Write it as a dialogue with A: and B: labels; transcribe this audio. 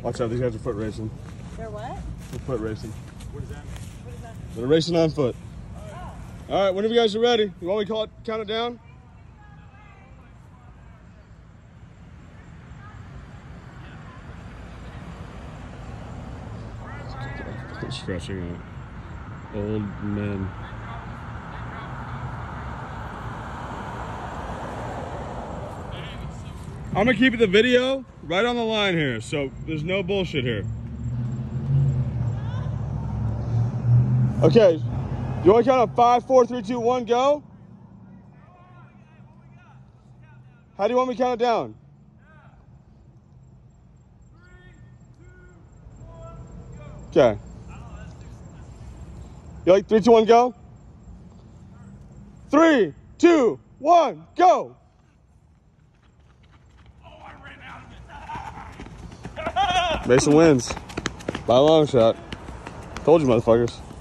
A: Watch out, these guys are foot racing.
B: They're what?
A: They're foot racing.
B: What is that?
A: They're racing on foot. Oh. All right, whenever you guys are ready, you want me to count it down? Stretching out. Old men. I'm gonna keep the video right on the line here, so there's no bullshit here. Okay, you want to count on 5, 4, 3, 2, 1, go? How do you want me to count it down? 3, 2, 1, go. Okay. You like 3, 2, 1, go? 3, 2, 1, go!
C: Oh, I ran out of it.
A: Mason wins by a long shot. Told you, motherfuckers.